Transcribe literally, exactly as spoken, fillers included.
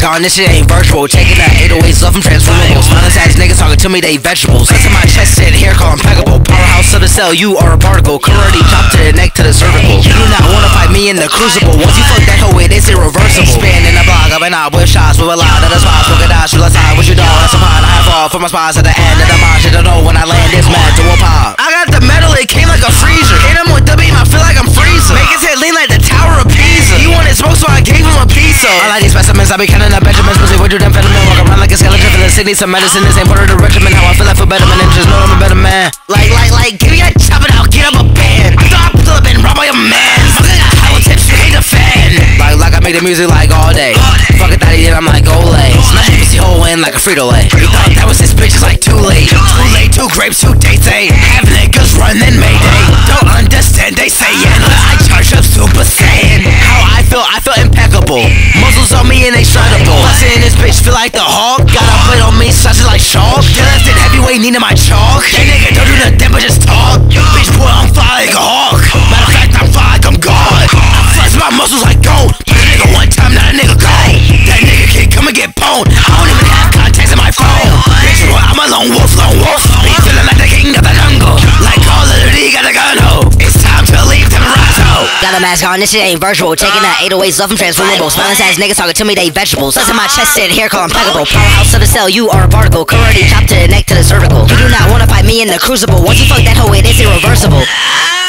mask on, this shit ain't virtual. Taking the eight oh eights off, I'm transformable. Smiling ass niggas talking to me, they vegetables. That's in my chest, said hair call impeccable. Powerhouse of the cell, you are a particle. Karate chop to the neck to the cervical. You do not wanna fight me in the crucible. Once you fuck that hoe, it is irreversible. Spin in the block, up and out with shots, with a lot of the spots. Look at that, shoot aside, what you dog? That's a pot, I fall for my spots at the end of the march. I don't know when I land this mad to a pop. I got the metal, it came like a freezer. Hit him with the beam, I feel like I'm freezing. Make his head lean like the Tower of Pisa. He wanted smoke, so I gave him a piece of. I like these specimens, I be counting up Benjamins. Pussy, what you done, amphetamine? Walk around like a skeleton, feeling sick, need some medicine. This ain't part of the regimen. How I feel like for betterment, and just know I'm a better man. Like, like, like, give me a chop it out, get up a band. Stop flipping, rob by a man. Fucking got hella tips, you hate the fan. Like, like I make the music like all day. Fuck it, that he did, I'm like Olay. Smash your pussy hole in like a Frito-Lay. You thought that was his bitch, it's like too late. Too late, two grapes, two dates, eh? Have niggas run, then Mayday. Don't understand, they say endless. I charge up Super Saiyan. How I feel, I feel impeccable. Muscles on me and they shreddable. Bustin' in this bitch, feel like the Hulk. Got a plate on me, such like Shark. Lifted heavyweight, needing my chalk. That nigga don't do nothing but just talk. Bitch boy, I'm fly like a hawk. Matter of fact, I'm fly like I'm God. I flex my muscles like gold. Put a nigga one time, not a nigga go. That nigga can't come and get pwned. I don't even have contacts in my phone. Bitch boy, I'm a lone wolf, lone wolf. Be feeling like the king of the jungle. Like Call of Duty, got a gun ho. It's time to leave Temerato. Got a mask on, this shit ain't virtual. Taking that eight oh eights off, I'm transformable. Smiling ass niggas talking to me, they vegetables. That's in my chest, said hair call impeccable. Powerhouse of the cell, you are a particle. Karate chop to the neck to the cervical. You do not wanna fight me in the crucible. Once you fuck that hoe, it is irreversible.